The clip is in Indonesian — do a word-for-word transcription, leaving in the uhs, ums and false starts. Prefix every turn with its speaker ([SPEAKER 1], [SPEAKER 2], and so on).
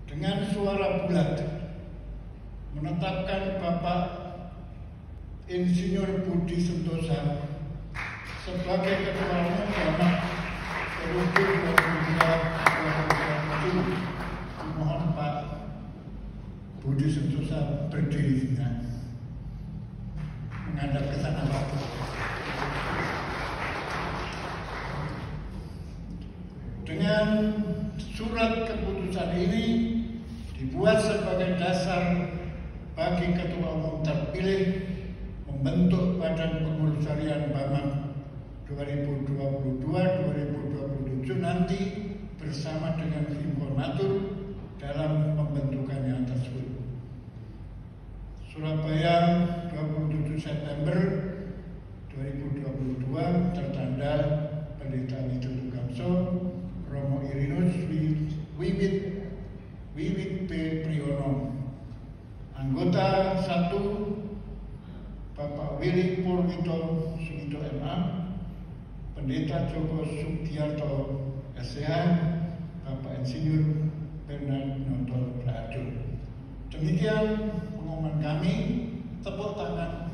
[SPEAKER 1] dengan suara bulat menetapkan Bapak Insinyur Budi Sentosa sebagai Ketua Umum Bamak periode dua ribu dua sampai dua ribu dua puluh tujuh. Mohon Pak Budi Sentosa berdiri menghadap ke sana Pak. Dengan surat keputusan ini dibuat sebagai dasar bagi Ketua Umum terpilih membentuk Badan Pengurus Harian Bamak dua ribu dua puluh dua sampai dua ribu dua puluh tujuh nanti bersama dengan Simkonatur dalam pembentukannya tersebut. Surabaya dua puluh tujuh September dua ribu dua puluh dua, tertanda Pendeta Widodo Tugamso, Romo Irinus Wiwit Wiwit P. Priyono. Anggota satu Bapak Willy Purwito Sugito M A, Pendeta Joko Sugiarto S C H, Bapak Insinyur Bernard Noto Raharjo. Demikian pengumuman kami. Tepuk tangan